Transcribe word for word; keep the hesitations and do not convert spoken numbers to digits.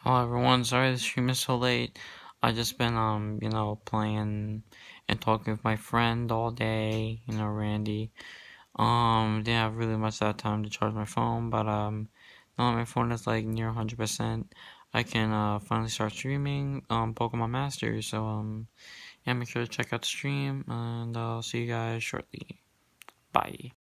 Hello everyone, sorry the stream is so late. I just been um, you know, playing and talking with my friend all day, you know, Randy. Um, didn't have really much of that time to charge my phone, but um now that my phone is like near one hundred percent, I can uh finally start streaming um Pokemon Masters. So um yeah, make sure to check out the stream and I'll see you guys shortly. Bye.